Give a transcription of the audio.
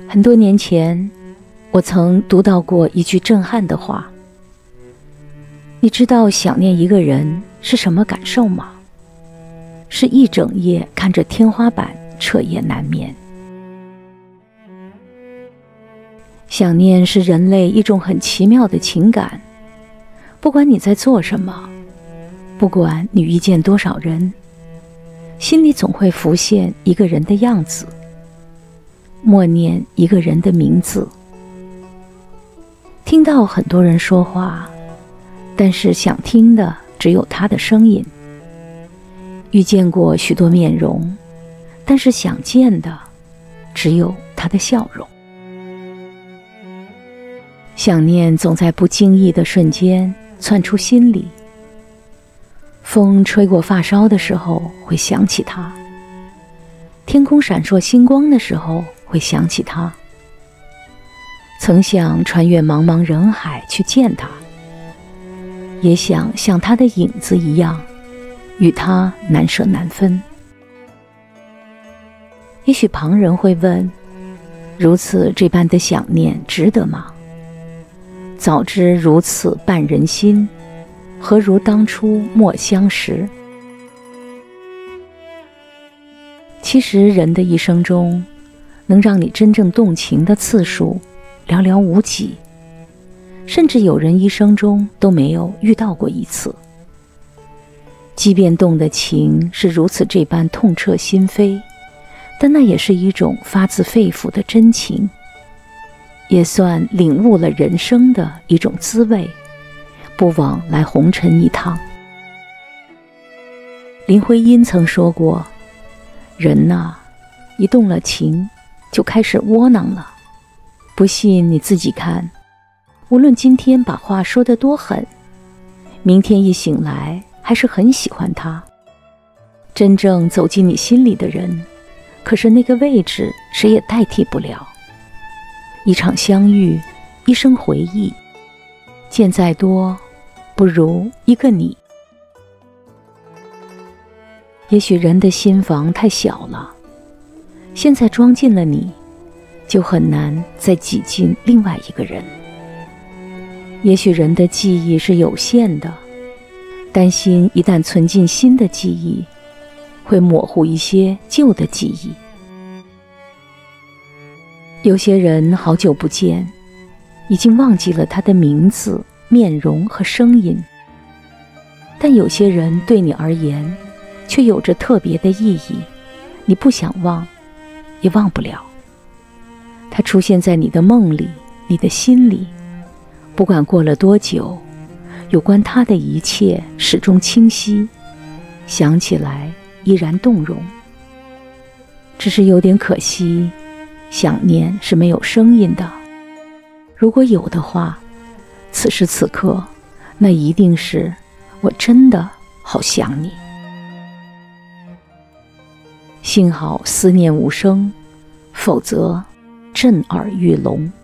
很多年前，我曾读到过一句震撼的话：你知道想念一个人是什么感受吗？是一整夜看着天花板，彻夜难眠。想念是人类一种很奇妙的情感，不管你在做什么，不管你遇见多少人，心里总会浮现一个人的样子，默念一个人的名字。听到很多人说话，但是想听的只有他的声音。遇见过许多面容，但是想见的只有他的笑容。想念总在不经意的瞬间窜出心里。风吹过发梢的时候会想起他，天空闪烁星光的时候会想起他。曾想穿越茫茫人海去见他，也想像他的影子一样与他难舍难分。也许旁人会问，如此这般的想念值得吗？早知如此绊人心，何如当初莫相识。其实人的一生中，能让你真正动情的次数寥寥无几，甚至有人一生中都没有遇到过一次。即便动的情是如此这般痛彻心扉，但那也是一种发自肺腑的真情，也算领悟了人生的一种滋味，不枉来红尘一趟。林徽因曾说过，人呐，一动了情就开始窝囊了。不信你自己看，无论今天把话说得多狠，明天一醒来还是很喜欢他。真正走进你心里的人，可是那个位置谁也代替不了。一场相遇，一生回忆，见再多不如一个你。也许人的心房太小了，现在装进了你，就很难再挤进另外一个人。也许人的记忆是有限的，担心一旦存进新的记忆，会模糊一些旧的记忆。有些人好久不见，已经忘记了他的名字、面容和声音，但有些人对你而言却有着特别的意义，你不想忘也忘不了。他出现在你的梦里，你的心里，不管过了多久，有关他的一切始终清晰，想起来依然动容。只是有点可惜，想念是没有声音的。如果有的话，此时此刻，那一定是我真的好想你。幸好思念无声，否则震耳欲聋。